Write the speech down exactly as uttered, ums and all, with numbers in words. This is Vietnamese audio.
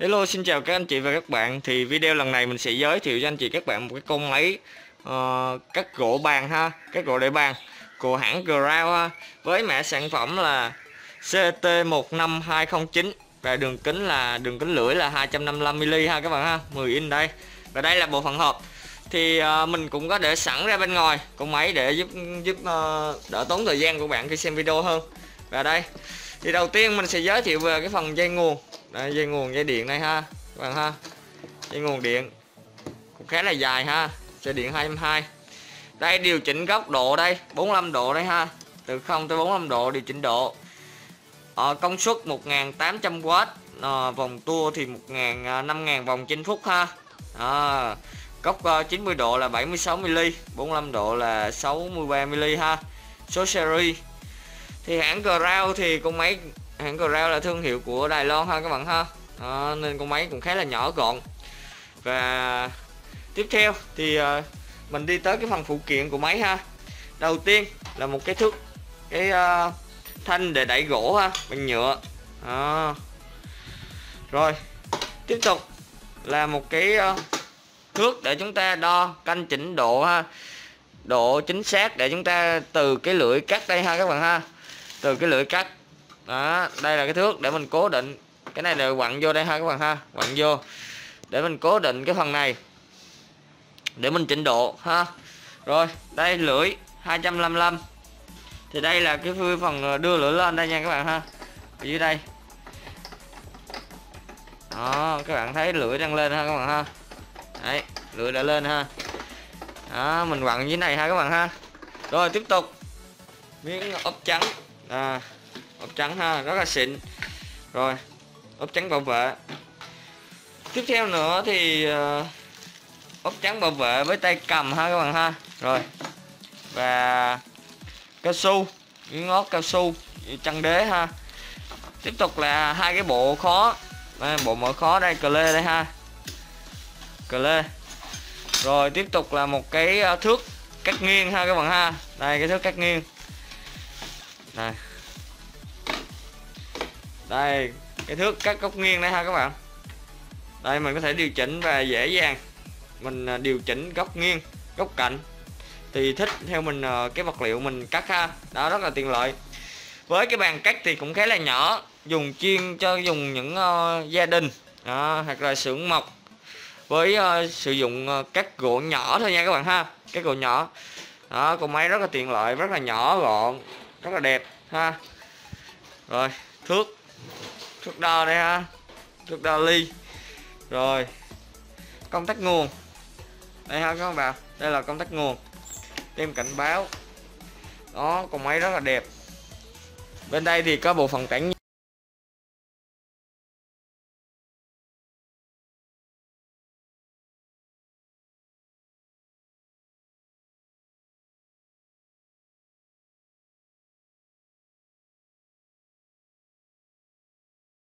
Hello, xin chào các anh chị và các bạn. Thì video lần này mình sẽ giới thiệu cho anh chị các bạn một cái con máy uh, cắt gỗ bàn ha, cắt gỗ để bàn của hãng Ground ha, với mã sản phẩm là C T một năm hai không chín và đường kính là đường kính lưỡi là hai trăm năm mươi lăm mi-li-mét ha các bạn ha, mười inch đây. Và đây là bộ phận hộp. Thì uh, mình cũng có để sẵn ra bên ngoài con máy để giúp giúp uh, đỡ tốn thời gian của bạn khi xem video hơn. Và đây thì đầu tiên mình sẽ giới thiệu về cái phần dây nguồn. Đây, dây nguồn dây điện đây ha các bạn ha, dây nguồn điện cũng khá là dài ha, dây điện hai trăm hai mươi. Đây điều chỉnh góc độ đây bốn mươi lăm độ đây ha, từ không tới bốn mươi lăm độ điều chỉnh độ. Ờ, công suất một nghìn tám trăm oát, à, vòng tua thì một nghìn năm nghìn vòng trên phút ha. À, góc uh, chín mươi độ là bảy mươi sáu mi-li-mét, bốn mươi lăm độ là sáu mươi ba mi-li-mét ha. Số series thì hãng Ground thì con máy hãng Ground là thương hiệu của Đài Loan ha các bạn ha. Đó, nên con máy cũng khá là nhỏ gọn. Và tiếp theo thì uh, mình đi tới cái phần phụ kiện của máy ha. Đầu tiên là một cái thước, cái uh, thanh để đẩy gỗ ha, bằng nhựa. Đó. Rồi tiếp tục là một cái uh, thước để chúng ta đo canh chỉnh độ ha, độ chính xác để chúng ta từ cái lưỡi cắt đây ha các bạn ha, từ cái lưỡi cắt. Đó, đây là cái thước để mình cố định, cái này là quặn vô đây ha các bạn ha, quặn vô để mình cố định cái phần này để mình chỉnh độ ha. Rồi đây lưỡi hai trăm năm mươi lăm, thì đây là cái phần đưa lưỡi lên đây nha các bạn ha, ở dưới đây. Đó, các bạn thấy lưỡi đang lên ha các bạn ha, đấy lưỡi đã lên ha. Đó, mình quặn dưới này ha các bạn ha. Rồi tiếp tục miếng ốp trắng, à, ốp trắng ha, rất là xịn. Rồi ốp trắng bảo vệ. Tiếp theo nữa thì uh, ốp trắng bảo vệ với tay cầm ha các bạn ha. Rồi và cao su, miếng ngót cao su, chân đế ha. Tiếp tục là hai cái bộ khó, đây, bộ mở khó đây, cờ lê đây ha, cờ lê. Rồi tiếp tục là một cái thước cắt nghiêng ha các bạn ha, đây cái thước cắt nghiêng này, đây cái thước cắt góc nghiêng đây ha các bạn. Đây mình có thể điều chỉnh và dễ dàng mình điều chỉnh góc nghiêng, góc cạnh thì thích theo mình cái vật liệu mình cắt ha. Đó, rất là tiện lợi. Với cái bàn cắt thì cũng khá là nhỏ, dùng chuyên cho dùng những uh, gia đình đó, hoặc là xưởng mộc với uh, sử dụng uh, cắt gỗ nhỏ thôi nha các bạn ha, cắt gỗ nhỏ. Đó, con máy rất là tiện lợi, rất là nhỏ gọn, rất là đẹp ha. Rồi thước, thước đo đây ha, thước đo ly. Rồi công tắc nguồn đây ha các bạn, đây là công tắc nguồn, tem cảnh báo. Đó, con máy rất là đẹp. Bên đây thì có bộ phận tản nhiệt.